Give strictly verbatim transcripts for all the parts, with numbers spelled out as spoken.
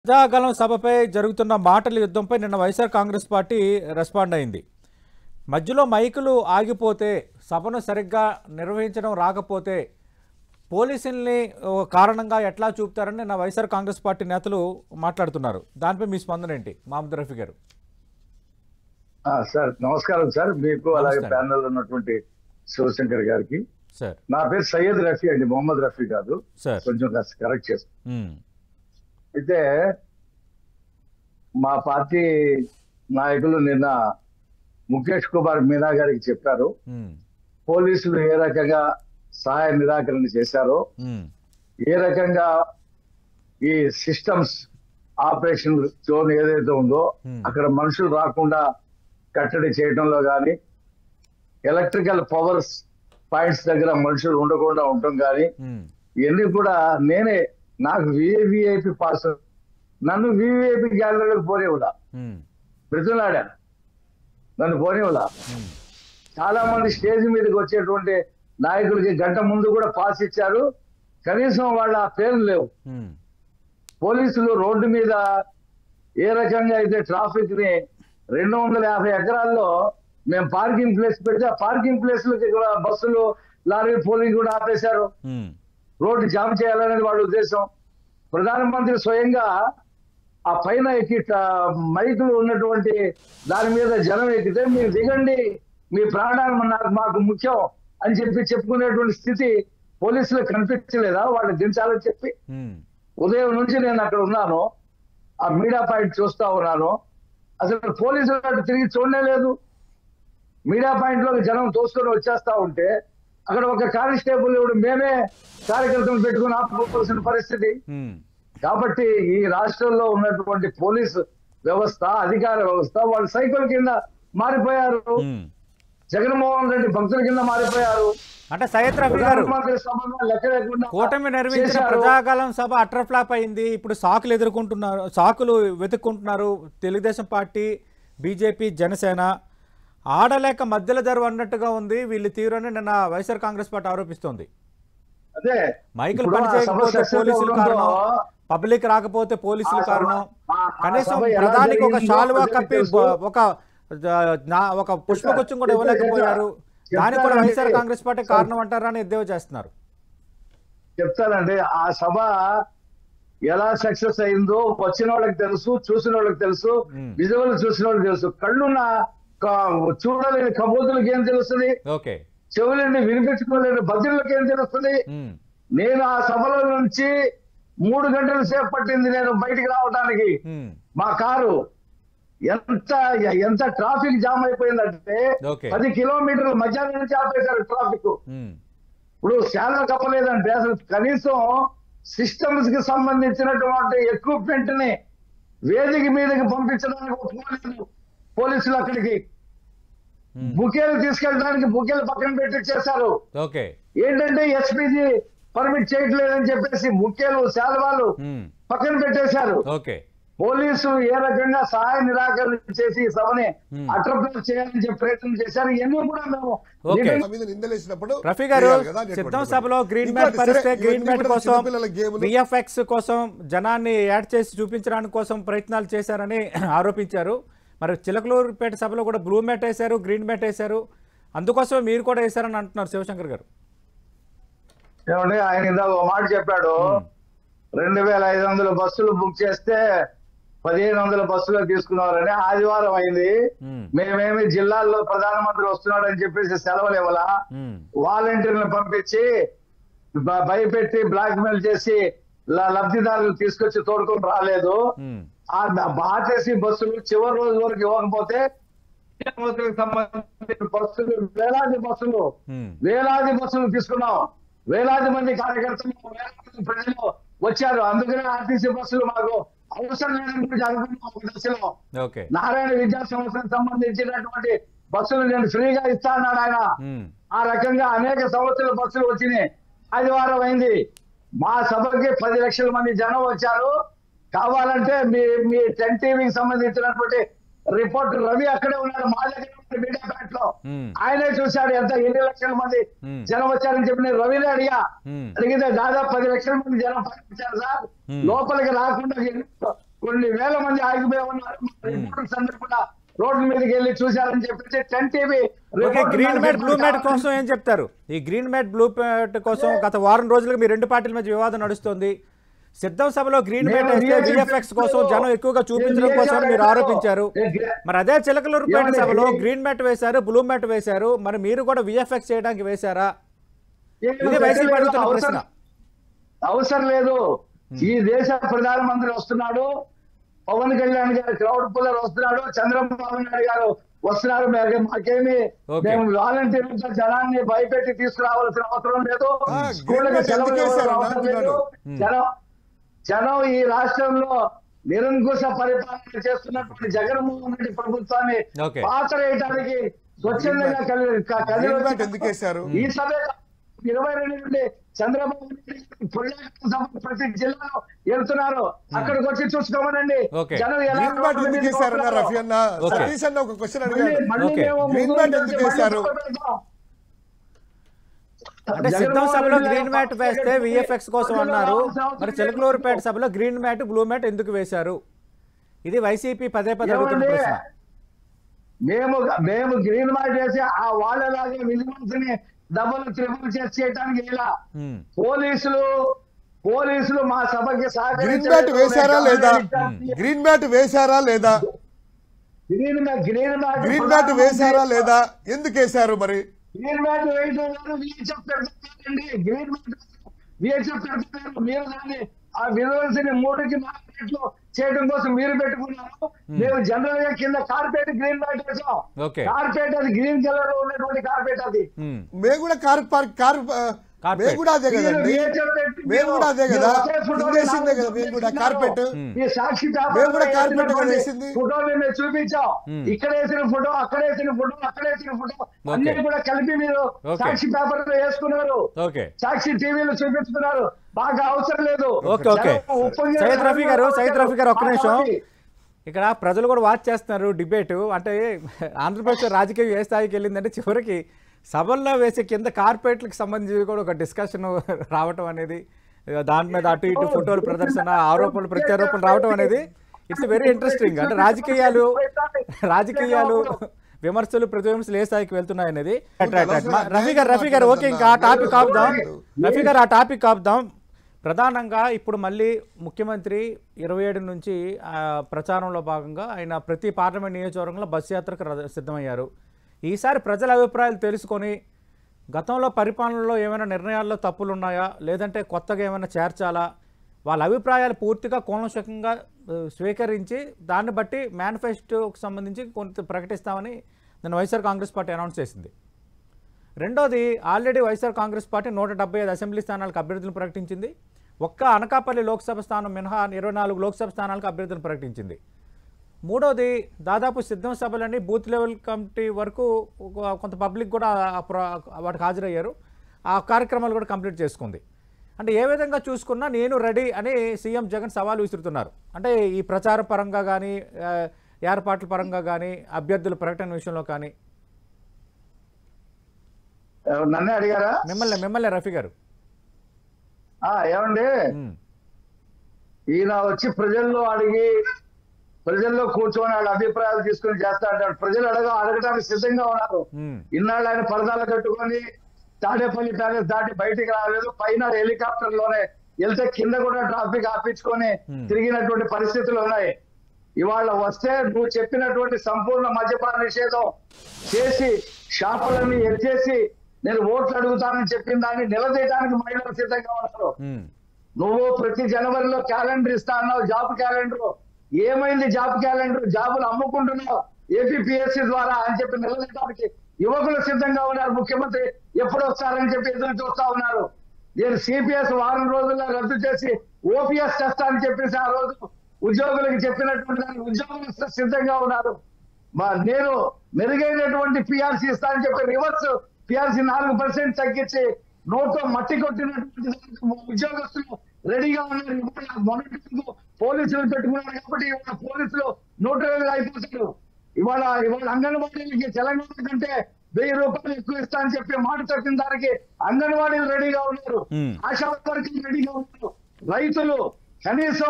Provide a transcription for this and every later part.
ప్రజాగలం సభపై జరుగుతున్న మాటల యుద్ధంపై నిన్న వైఎస్ఆర్ కాంగ్రెస్ పార్టీ రెస్పాండ్ అయింది. మధ్యలో మైకులు ఆగిపోతే సభను సరిగ్గా నిర్వహించడం రాకపోతే పోలీసుల్ని కారణంగా ఎట్లా చూపుతారని నిన్న వైఎస్ఆర్ కాంగ్రెస్ పార్టీ నేతలు మాట్లాడుతున్నారు. దానిపై మీ స్పందన ఏంటి మహమ్మద్ రఫీ గారు? సార్ నమస్కారం సార్, మీకు అలాగే ప్యానెల్ ఉన్నటువంటి శివశంకర్ గారికి. సార్ నా పేరు సయ్యద్ రఫీ అండి, మొహమ్మద్ రఫీ కాదు. సార్ కొంచెం కరెక్ట్ చేస్తాను. అయితే మా పార్టీ నాయకులు నిన్న ముఖేష్ కుమార్ మీనా గారికి చెప్పారు, పోలీసులు ఏ రకంగా సహాయ నిరాకరణ చేశారో, ఏ రకంగా ఈ సిస్టమ్స్ ఆపరేషన్ జోన్ ఏదైతే ఉందో అక్కడ మనుషులు రాకుండా కట్టడి చేయడంలో కానీ, ఎలక్ట్రికల్ పవర్స్ పాయింట్స్ దగ్గర మనుషులు ఉండకుండా ఉండటం కానీ, ఇవన్నీ కూడా నేనే నాకు విఐపి పాస్, నన్ను విఐపి గ్యాలరీలకు పోనేవులా, బ్రతులాడా నన్ను పోనేవులా. చాలా మంది స్టేజ్ మీదకి వచ్చేటువంటి నాయకులకి గంట ముందు కూడా పాస్ ఇచ్చారు, కనీసం వాళ్ళ పేర్లు లేవు. పోలీసులు రోడ్డు మీద ఏ రకంగా అయితే ట్రాఫిక్ ని రెండు వందల యాభై ఎకరాల్లో మేము పార్కింగ్ ప్లేస్ పెడితే ఆ పార్కింగ్ ప్లేస్ బస్సులు లారీ పోలింగ్ కూడా ఆపేశారు. రోడ్డు జామ్ చేయాలనేది వాళ్ళ ఉద్దేశం. ప్రధానమంత్రి స్వయంగా ఆ పైన ఎక్కి మైకులు ఉన్నటువంటి దాని మీద జనం ఎక్కితే మీరు దిగండి, మీ ప్రాణాలు నాకు మాకు ముఖ్యం అని చెప్పి చెప్పుకునేటువంటి స్థితి పోలీసులకు కనిపించలేదా? వాళ్ళు దించాలని చెప్పి ఉదయం నుంచి నేను అక్కడ ఉన్నాను, ఆ మీడియా పాయింట్ చూస్తా ఉన్నాను. అసలు పోలీసులు అటు తిరిగి చూడనే లేదు. మీడియా పాయింట్ లో జనం తోసుకొని వచ్చేస్తా ఉంటే అక్కడ ఒక కానిస్టేబుల్ మేమే కార్యకర్తలు పెట్టుకుని ఆపుకోవాల్సిన పరిస్థితి. కాబట్టి ఈ రాష్ట్రంలో ఉన్నటువంటి పోలీసు వ్యవస్థ, అధికార వ్యవస్థ వాళ్ళు సైకిల్ కింద మారిపోయారు, జగన్మోహన్ రెడ్డి భక్తుల కింద మారిపోయారు. అంటే సయ్యద్ రఫీ గారు, కూటమి నిర్వహించిన ప్రజాగలం సభ అటర్ ఫ్లాప్ అయింది. ఇప్పుడు సాకులు ఎదుర్కొంటున్నారు, సాకులు వెతుక్కుంటున్నారు తెలుగుదేశం పార్టీ, బీజేపీ, జనసేన. ఆడలేక మధ్యలో జరువు అన్నట్టుగా ఉంది వీళ్ళు తీవ్రని నిన్న వైఎస్ఆర్ కాంగ్రెస్ పార్టీ ఆరోపిస్తోంది. అదే మైకులు పనిచేయకపోతే పోలీసులు కారణం, పబ్లిక్ రాకపోతే పోలీసులు కారణం. కనీసం ప్రధానికి ఒక శాలువా కప్పి ఒక ఒక పుష్పగుచ్చం కూడా ఇవ్వలేకపోయారు. దానికి కూడా వైఎస్ఆర్ కాంగ్రెస్ పార్టీ కారణం అంటారని ఎద్దేవా చేస్తున్నారు. చెప్తానండి, ఆ సభ ఎలా సక్సెస్ అయిందో వచ్చిన వాళ్ళకి తెలుసు, చూసిన వాళ్ళకి తెలుసు, విజువల్ చూసిన వాళ్ళకి తెలుసు. కళ్ళున్న చూడలేని కబోతులకు ఏం తెలుస్తుంది, చెవులని వినిపించుకోలేని బద్రులకు ఏం తెలుస్తుంది. నేను ఆ సభలో నుంచి మూడు గంటల సేపు పట్టింది నేను బయటికి రావడానికి. మా కారు ఎంత ఎంత ట్రాఫిక్ జామ్ అయిపోయిందంటే పది కిలోమీటర్ల మధ్యాహ్నం నుంచి ఆపేశారు ట్రాఫిక్. ఇప్పుడు శాల కప్పలేదంటే అసలు కనీసం సిస్టమ్స్ కి సంబంధించినటువంటి ఎక్విప్మెంట్ ని వేదిక మీదకి పంపించడానికి ఒప్పుకోలేదు పోలీసులు. అక్కడికి బుకేలు తీసుకెళ్ళడానికి బుకేలు పక్కన పెట్టించేశారు. ఏంటంటే ఎస్పీజీ పర్మిట్ చేయట్లేదని చెప్పేసి బుకేలు శాలువాలు పక్కన పెట్టేశారు. పోలీసులు ఏ రకంగా సహాయ నిరాకరణ చేసి సభని అట్రప్ట్ చేయాలని చెప్పి ప్రయత్నం చేశారు. ఇవన్నీ కూడా మేము రఫీ గారు సిద్ధం సభలో గ్రీన్ మ్యాట్ పరిస్తే గ్రీన్ మ్యాట్ కోసం, విఎఫ్ఎక్స్ కోసం జనాన్ని యాడ్ చేసి చూపించడానికి కోసం ప్రయత్నాలు చేశారని ఆరోపించారు. మరి చిలకలూరుపేట సభలో కూడా బ్లూ మ్యాట్ వేశారు, గ్రీన్ మ్యాట్ వేశారు, అందుకోసమే మీరు కూడా వేశారని అంటున్నారు శివశంకర్ గారు. ఏమండి, ఆయన ఇందాక ఒక మాట చెప్పాడు, రెండు వేల ఐదు వందల బస్సులు బుక్ చేస్తే పదిహేను వందల బస్సులు తీసుకున్నారని. ఆదివారం అయింది, మేమేమి జిల్లాల్లో ప్రధానమంత్రి వస్తున్నాడు అని చెప్పేసి సెలవులు ఇవ్వాలా, వాలంటీర్లను పంపించి భయపెట్టి బ్లాక్ మెయిల్ చేసి లబ్ధిదారులు తీసుకొచ్చి తోడుకొని రాలేదు. ఆ ఆర్టీసీ బస్సులు చివరి రోజు వరకు ఇవ్వకపోతే సంబంధించిన బస్సులు వేలాది బస్సులు వేలాది బస్సులు తీసుకున్నాం. వేలాది మంది కార్యకర్తలు, వేలాది ప్రజలు వచ్చారు. అందుకనే ఆర్టీసీ బస్సులు మాకు అవసరం లేదని గురించి అనుకున్నాం. దశలో నారాయణ విద్యా సంస్థకు సంబంధించినటువంటి బస్సులు నేను ఫ్రీగా ఇస్తా అన్నాడు ఆయన. ఆ రకంగా అనేక సంవత్సరాల బస్సులు వచ్చినాయి. ఆదివారం అయింది, మా సభకి పది లక్షల మంది జనం వచ్చారు. కావాలంటే మీ మీ టెన్ టీవీకి సంబంధించినటువంటి రిపోర్టర్ రవి అక్కడే ఉన్నాడు, మా దగ్గర మీడియా బ్యాట్ లో ఆయనే చూశాడు ఎంత ఎన్ని లక్షల మంది జనం వచ్చారని చెప్పి నేను రవిని అడిగా. అడిగితే దాదాపు పది లక్షల మంది జనం పంపించారు సార్, లోపలికి రాకుండా కొన్ని వేల మంది ఆగిపోయి ఉన్నారు. రిపోర్టర్స్ అందరూ కూడా రోడ్ల మీదకి వెళ్ళి చూశారని చెప్పేసి ten TV green mat blue mat కోసం ఏం చెప్తారు? ఈ గ్రీన్ మ్యాట్ బ్లూ మ్యాట్ కోసం గత వారం రోజులుగా మీ రెండు పార్టీల మధ్య వివాదం నడుస్తుంది. సిద్ధం సభలో గ్రీన్ మ్యాట్ వేస్తే విఎఫ్ఎక్స్ కోసం జనం ఎక్కువగా చూపించడం కోసం మీరు ఆరోపించారు. మరి అదే చిలకలూరుపేట సభలో గ్రీన్ మ్యాట్ వేశారు, బ్లూ మ్యాట్ వేశారు, మరి మీరు కూడా విఎఫ్ఎక్స్ చేయడానికి వేశారా? ఇది వైసీపీ అడుగుతున్న ప్రశ్న. అవసరం లేదు. ఈ దేశ ప్రధానమంత్రి వస్తున్నాడు, పవన్ కళ్యాణ్ గారు క్రౌడ్ పుల్లర్ వస్తున్నాడు, చంద్రబాబు నాయుడు గారు వస్తున్నారు. మాకేమి మేము వాలంటీర్ జనాన్ని భయపెట్టి తీసుకురావాల్సిన అవసరం లేదు. స్కూళ్ళకి సెలవులు అవసరం లేదు. జనం జనం ఈ రాష్ట్రంలో నిరంకుశ పరిపాలన చేస్తున్నటువంటి జగన్మోహన్ రెడ్డి ప్రభుత్వాన్ని పాతరేయడానికి స్వచ్ఛందంగా కదిలి ఈ సభ ఇరవై రెండు నుండి చంద్రబాబు నాయుడు ప్రతి జిల్లాలో వెళ్తున్నారు. అక్కడికి వచ్చి చూసుకోమనండి జనం ఎలా అంటే సిద్ధం సభలో గ్రీన్ మ్యాట్ వేస్తే విఎఫ్ఎక్స్ కోసం అన్నారు. మరి చిలకలూరుపేట సభలో గ్రీన్ మ్యాట్ బ్లూ మ్యాట్ ఎందుకు వేశారు? ఇది వైసీపీ పదే పదే అడుగుతున్న ప్రశ్న. మేము మేము గ్రీన్ మ్యాట్ వేసి ఆ వాళ్ళలాగే విజిలెన్స్ ని డబుల్ త్రిబుల్ చెక్ చేయడానికి ఇలా పోలీసులు పోలీసులు మా సభకి గ్రీన్ మ్యాట్ వేశారా లేదా? గ్రీన్ మ్యాట్ వేశారా లేదా? Green mat green mat green mat వేశారా లేదా? ఎందుకు వేశారు మరి? గ్రీన్ మ్యాట్ వేయడం విహెచ్ఎఫ్ పెడతారండి. గ్రీన్ మ్యాట్ విహెచ్ఎఫ్ పెడతారు. మీరు దాన్ని ఆ విజిలెన్స్ ని మూడుకి నాలుగు చేయడం కోసం మీరు పెట్టుకున్నారు. మేము జనరల్ గా కింద కార్పెట్ గ్రీన్ మ్యాట్ వేసాం. కార్పెట్ అది గ్రీన్ కలర్ లో ఉన్నటువంటి కార్పెట్ అది. మేము కూడా కార్ కార్ మేము కూడా అదే కదండి. మేము కూడా అదే కదా వేసిందే కదా. మేము కూడా కార్పెట్ ఈ సాక్షి మేము కూడా కార్పెట్ వేసింది. ఫోటోలు మేము చూపించాం. ఇక్కడ వేసిన ఫోటో, అక్కడ వేసిన ఫోటో, అక్కడ వేసిన ఫోటో అన్ని కూడా కలిపి మీరు సాక్షి పేపర్ లో వేసుకున్నారు. సాక్షి టీవీలో చూపిస్తున్నారు. బాగా అవసరం లేదు. సయ్యద్ రఫీ గారు సయ్యద్ రఫీ గారు ఒక్క నిమిషం. ఇక్కడ ప్రజలు కూడా వాచ్ చేస్తున్నారు డిబేట్. అంటే ఆంధ్రప్రదేశ్ రాజకీయం ఏ స్థాయికి వెళ్ళిందంటే చివరికి సభల్లో వేసే కింద కార్పెట్లకు సంబంధించి కూడా ఒక డిస్కషన్ రావటం అనేది, దాని మీద అటు ఇటు ఫోటోలు ప్రదర్శన, ఆరోపణలు ప్రత్యారోపణలు రావటం అనేది ఇట్స్ వెరీ ఇంట్రెస్టింగ్. అంటే రాజకీయాలు రాజకీయాలు విమర్శలు ప్రతివిమర్శలు ఏ స్థాయికి వెళ్తున్నాయి అనేది. రఫీ గారు రఫీ గారు ఓకే, ఇంకా ఆ టాపిక్ ఆపుదాం. రఫీ గారు ఆ టాపిక్ ఆపుదాం. ప్రధానంగా ఇప్పుడు మళ్ళీ ముఖ్యమంత్రి ఇరవై ఏడు నుంచి ప్రచారంలో భాగంగా ఆయన ప్రతి పార్లమెంట్ నియోజకవర్గంలో బస్సు యాత్రకు సిద్ధమయ్యారు. ఈసారి ప్రజల అభిప్రాయాలు తెలుసుకొని గతంలో పరిపాలనలో ఏమైనా నిర్ణయాల్లో తప్పులు ఉన్నాయా, లేదంటే కొత్తగా ఏమైనా చేర్చాలా, వాళ్ళ అభిప్రాయాలు పూర్తిగా కూలంకషంగా స్వీకరించి దాన్ని బట్టి మేనిఫెస్టోకి సంబంధించి కొంత ప్రకటిస్తామని నేను వైఎస్ఆర్ కాంగ్రెస్ పార్టీ అనౌన్స్ చేసింది. రెండోది, ఆల్రెడీ వైఎస్ఆర్ కాంగ్రెస్ పార్టీ నూట డెబ్బై ఐదు అసెంబ్లీ స్థానాలకు అభ్యర్థులను ప్రకటించింది. ఒక్క అనకాపల్లి లోక్సభ స్థానం మినహా ఇరవై నాలుగు లోక్సభ స్థానాలకు అభ్యర్థులను ప్రకటించింది. మూడోది, దాదాపు సిద్ధం సభలని బూత్ లెవెల్ కమిటీ వరకు కొంత పబ్లిక్ కూడా వాటికి హాజరయ్యారు. ఆ కార్యక్రమాలు కూడా కంప్లీట్ చేసుకుంది. అంటే ఏ విధంగా చూసుకున్నా నేను రెడీ అని సీఎం జగన్ సవాలు విసురుతున్నారు. అంటే ఈ ప్రచార పరంగా కానీ, ఏర్పాట్ల పరంగా కానీ, అభ్యర్థుల ప్రకటన విషయంలో కానీ. నన్నే అడిగారా? మిమ్మల్ని మిమ్మల్ని రఫీ గారు. ఏమండి, ఈయన వచ్చి ప్రజల్లో అడిగి ప్రజల్లో కూర్చొని వాళ్ళ అభిప్రాయాలు తీసుకుని చేస్తా అంటాడు. ప్రజలు అడగ అడగడానికి సిద్ధంగా ఉన్నారు. ఇన్నాళ్ళు ఆయన పరదాలు కట్టుకొని తాడేపల్లి ప్యాలెస్ దాటి బయటికి రాలేదు. పైన హెలికాప్టర్ లోనే వెళ్తే కింద కూడా ట్రాఫిక్ ఆపించుకొని తిరిగినటువంటి పరిస్థితులు ఉన్నాయి. ఇవాళ వస్తే నువ్వు చెప్పినటువంటి సంపూర్ణ మద్యపాన నిషేధం చేసి షాపులన్నీ ఎత్తేసి నేను ఓట్లు అడుగుతానని చెప్పిన దాన్ని నిలదీయడానికి మహిళలు సిద్ధంగా ఉన్నారు. నువ్వు ప్రతి జనవరిలో క్యాలెండర్ ఇస్తా అన్నావు, జాబ్ క్యాలెండర్. ఏమైంది జాబ్ క్యాలెండర్? జాబులు అమ్ముకుంటున్నావు ఏపీపీఎస్సీ ద్వారా అని చెప్పి నిలదీయడానికి యువకులు సిద్ధంగా ఉన్నారు. ముఖ్యమంత్రి ఎప్పుడు వస్తారని చెప్పి ఎదురు చూస్తా ఉన్నారు. నేను సిపిఎస్ వారం రోజుల్లో రద్దు చేసి ఓపీఎస్ చేస్తా అని చెప్పేసి ఆ రోజు ఉద్యోగులకు చెప్పినటువంటి దానికి ఉద్యోగులు సిద్ధంగా ఉన్నారు. నేను మెరుగైనటువంటి పిఆర్సీ ఇస్తా అని చెప్పి రివర్స్ పిఆర్సీ నాలుగు పర్సెంట్ తగ్గించి నోట్లో మట్టి కొట్టినటువంటి ఉద్యోగస్తులు రెడీగా ఉన్నారు. మొన్నటి పోలీసులు పెట్టుకున్నారు కాబట్టి ఇవాళ పోలీసులు న్యూట్రల్ అయిపోతారు. ఇవాళ ఇవాళ అంగన్వాడీలకి తెలంగాణ కంటే వెయ్యి రూపాయలు ఎక్కువ ఇస్తా అని చెప్పి మాట తప్పిన దానికి అంగన్వాడీలు రెడీగా ఉన్నారు. ఆశా వర్కర్లు రెడీగా ఉన్నారు. రైతులు కనీసం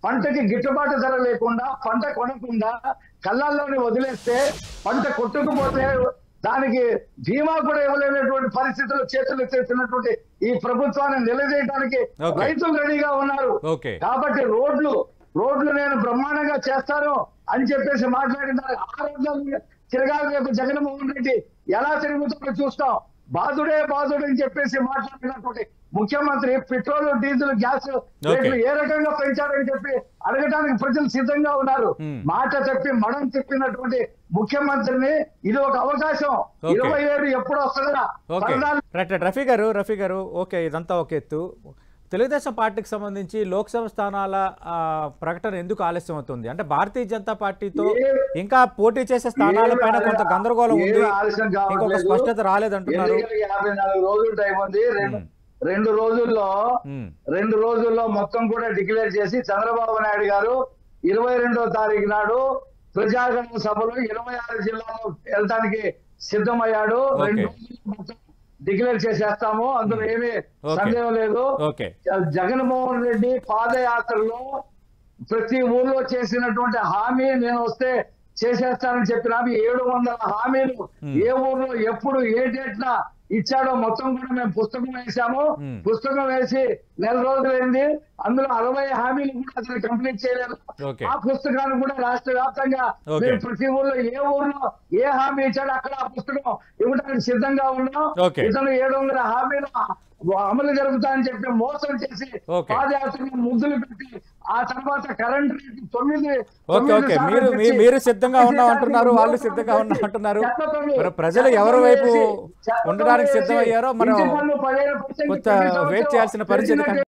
పంటకి గిట్టుబాటు ధర లేకుండా పంట కొనకుండా కళ్ళల్లోనే వదిలేస్తే పంట కొట్టుకుపోతే దానికి ధీమా కూడా ఇవ్వలేనటువంటి పరిస్థితులు చేతులు చేసినటువంటి ఈ ప్రభుత్వాన్ని నిలదీయడానికి రైతులు రెడీగా ఉన్నారు. కాబట్టి రోడ్లు రోడ్లు నేను బ్రహ్మాండంగా చేస్తాను అని చెప్పేసి మాట్లాడినారు. ఆ రోజుల్లో తిరగాలి రేపు జగన్మోహన్ రెడ్డి ఎలా తిరుగుతుందో చూస్తాం. బాధుడే బాధుడు అని చెప్పేసి మాట్లాడినటువంటి ముఖ్యమంత్రి పెట్రోల్ డీజిల్ గ్యాస్ రేట్లు ఏ రకంగా పెంచారని చెప్పి అడగడానికి ప్రజలు సిద్ధంగా ఉన్నారు. మాట చెప్పి మడం తిప్పినటువంటి ముఖ్యమంత్రిని ఇది ఒక అవకాశం. ఇరవై ఏడు ఎప్పుడు వస్తుందా? రఫీ గారు రఫీ గారు ఓకే, ఇదంతా ఒక ఎత్తు. తెలుగుదేశం పార్టీకి సంబంధించి లోక్సభ స్థానాల ప్రకటన ఎందుకు ఆలస్యం అవుతుంది? అంటే భారతీయ జనతా పార్టీతో ఇంకా పోటీ చేసే స్థానాలపైన కొంత గందరగోళం ఉంది, ఇంకొక స్పష్టత రాలేదంటున్నారు. యాభై నాలుగు రోజులు టైం ఉంది. రెండు రోజుల్లో రెండు రోజుల్లో మొత్తం కూడా డిక్లేర్ చేసి చంద్రబాబు నాయుడు గారు ఇరవై రెండో తారీఖు నాడు ప్రజాగణ సభలో ఇరవై ఆరు జిల్లాలో వెళ్ళడానికి సిద్ధమయ్యాడు. రెండు రోజులు మొత్తం డిక్లేర్ చేసేస్తాము, అందులో ఏమీ సందేహం లేదు. జగన్మోహన్ రెడ్డి పాదయాత్రలో ప్రతి ఊర్లో చేసినటువంటి హామీ నేను వస్తే చేసేస్తానని చెప్పిన ఏడు వందల హామీలు ఏ ఊర్లో ఎప్పుడు ఏ డేట్న ఇచ్చాడో మొత్తం కూడా మేము పుస్తకం వేసాము. పుస్తకం వేసి నెల రోజులైంది. అందులో అరవై హామీలు కూడా అసలు కంప్లీట్ చేయలేదు. ఆ పుస్తకాన్ని కూడా రాష్ట్ర వ్యాప్తంగా మేము ప్రతి ఊర్లో ఏ ఊర్లో ఏ హామీ ఇచ్చాడో అక్కడ ఆ పుస్తకం ఇవ్వడానికి సిద్ధంగా ఉన్నాం. ఇతను ఏడు వందల హామీలు అమలు జరుగుతాయని చెప్పి మోసం చేసి పాదయాత్రలో ముద్దులు పెట్టి ఆ తర్వాత కరెంట్ రేటు తొమ్మిది మీరు మీరు సిద్ధంగా ఉన్నాం అంటున్నారు, వాళ్ళు సిద్ధంగా ఉన్నాం అంటున్నారు. ప్రజలు ఎవరి వైపు ఉండడానికి సిద్ధమయ్యారో మనం కొంత వెయిట్ చేయాల్సిన పరిస్థితి.